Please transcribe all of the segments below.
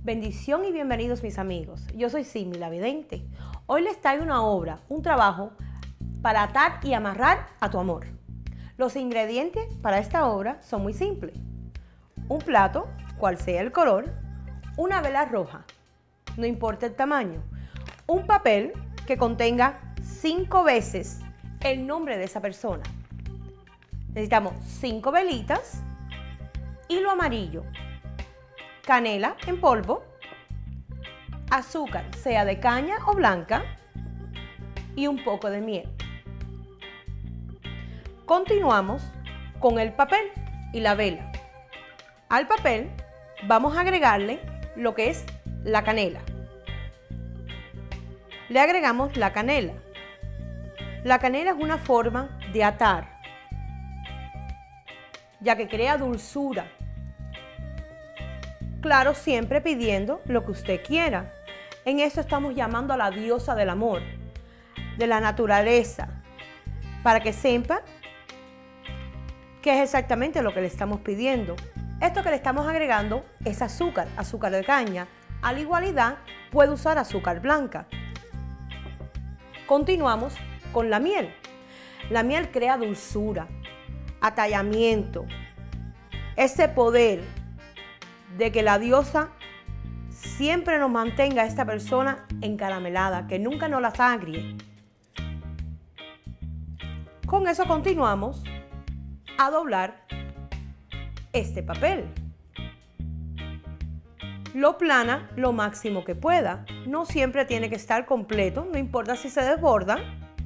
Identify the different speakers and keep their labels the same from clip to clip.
Speaker 1: Bendición y bienvenidos mis amigos. Yo soy Simi la Vidente. Hoy les traigo una obra, un trabajo para atar y amarrar a tu amor. Los ingredientes para esta obra son muy simples. Un plato, cual sea el color, una vela roja, no importa el tamaño, un papel que contenga 5 veces el nombre de esa persona. Necesitamos 5 velitas, hilo amarillo, canela en polvo, azúcar, sea de caña o blanca, y un poco de miel. Continuamos con el papel y la vela. Al papel vamos a agregarle lo que es la canela. Le agregamos la canela. La canela es una forma de atar, ya que crea dulzura. Claro, siempre pidiendo lo que usted quiera. En eso estamos llamando a la diosa del amor, de la naturaleza, para que sepa qué es exactamente lo que le estamos pidiendo. Esto que le estamos agregando es azúcar, azúcar de caña. Al igualdad, puede usar azúcar blanca. Continuamos con la miel. La miel crea dulzura, atallamiento, ese poder de que la diosa siempre nos mantenga a esta persona encaramelada, que nunca nos la agrie. Con eso continuamos a doblar este papel. Lo plana lo máximo que pueda. No siempre tiene que estar completo, no importa si se desborda.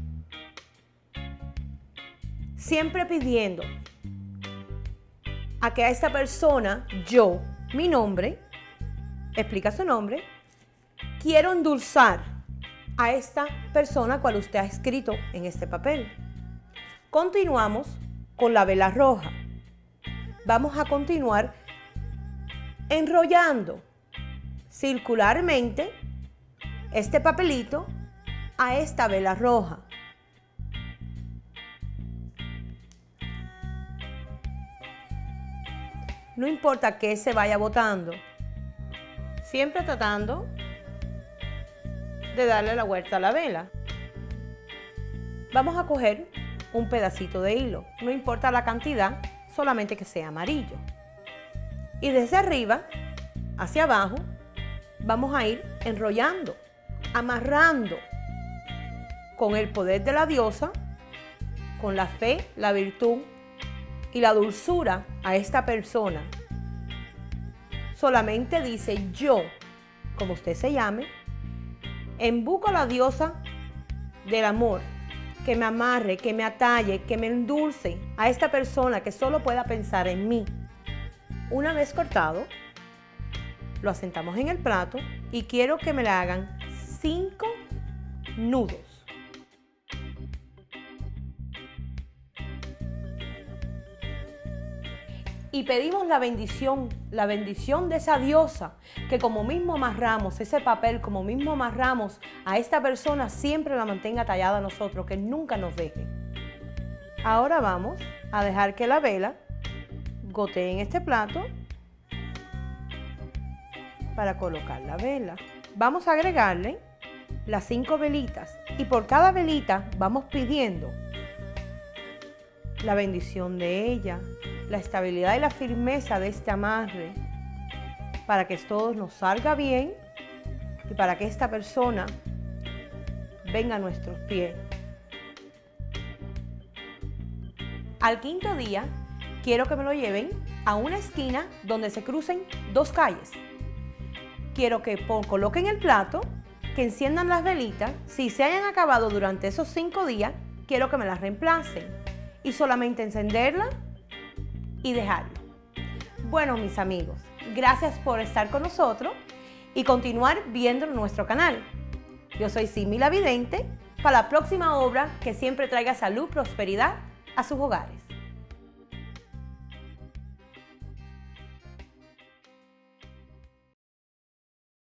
Speaker 1: Siempre pidiendo a que a esta persona, mi nombre, explica su nombre, quiero endulzar a esta persona cual usted ha escrito en este papel. Continuamos con la vela roja. Vamos a continuar enrollando circularmente este papelito a esta vela roja. No importa que se vaya botando, siempre tratando de darle la vuelta a la vela. Vamos a coger un pedacito de hilo, no importa la cantidad, solamente que sea amarillo. Y desde arriba hacia abajo vamos a ir enrollando, amarrando con el poder de la diosa, con la fe, la virtud y la dulzura a esta persona. Solamente dice yo, como usted se llame, invoco a la diosa del amor, que me amarre, que me atalle, que me endulce a esta persona que solo pueda pensar en mí. Una vez cortado, lo asentamos en el plato y quiero que me le hagan 5 nudos. Y pedimos la bendición de esa diosa, que como mismo amarramos ese papel, como mismo amarramos a esta persona, siempre la mantenga tallada a nosotros, que nunca nos deje. Ahora vamos a dejar que la vela gotee en este plato para colocar la vela. Vamos a agregarle las 5 velitas y por cada velita vamos pidiendo la bendición de ella, la estabilidad y la firmeza de este amarre, para que todo nos salga bien y para que esta persona venga a nuestros pies. Al 5.º día, quiero que me lo lleven a una esquina donde se crucen 2 calles. Quiero que coloquen el plato, que enciendan las velitas. Si se hayan acabado durante esos 5 días, quiero que me las reemplacen y solamente encenderla y dejarlo. Bueno, mis amigos, gracias por estar con nosotros y continuar viendo nuestro canal. Yo soy Simi la Vidente, para la próxima obra que siempre traiga salud, prosperidad a sus hogares.